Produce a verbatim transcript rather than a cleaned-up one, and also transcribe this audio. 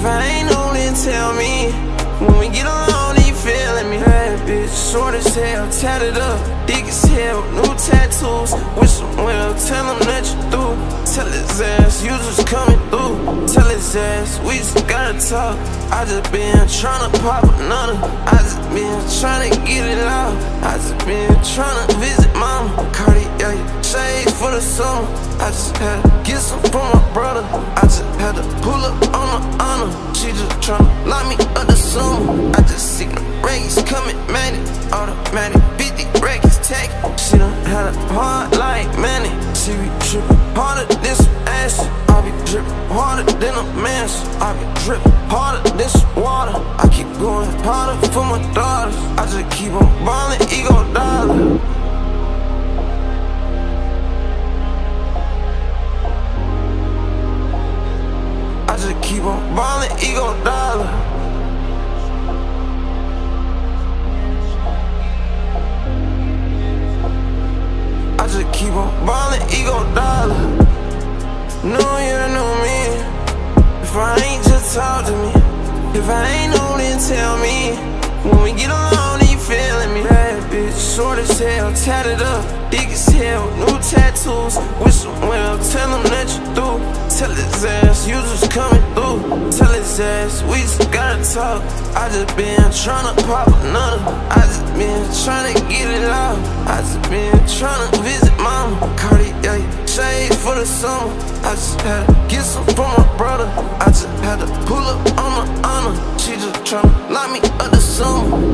If I ain't know, then tell me. When we get alone, you feeling me? Bad bitch, short as hell, tatted up, thick as hell, new tattoos. Wish him well, tell him that you through. Tell his ass, you just coming through. Tell his ass, we just gotta talk. I just been tryna pop another. I just been tryna get it out. I just been tryna visit mama. Cartier shades for the summer. I just had to get some from my brother. I just had to pull up on my honor. She just tryna lock me up the summer. I just see the rays coming, man, it automatic, fifty records tag. She done had a heart like Manny. She be trippin' harder than some ass. I be drippin' harder than a man's. I be drippin' harder than some water. I keep going harder for my daughters. I just keep on ballin', ego dollar. I just keep on ballin', ego dollar. I just keep on ballin', ego dollar. No, you don't know me. If I ain't, just talk to me. If I ain't know, then tell me. When we get alone, you feeling me? Bad bitch, short as hell, tatted up, thick as hell, new tattoos. Wish him well, tell him that you through. Tell his ass, you just coming through. Tell his ass, we just gotta talk. I just been tryna pop another. I just been tryna get it out. I just been tryna visit mama. Cartier shades for the summer. I just had to get some from my brother. I just had to pull up on my honor. She just tryna lock me up the summer.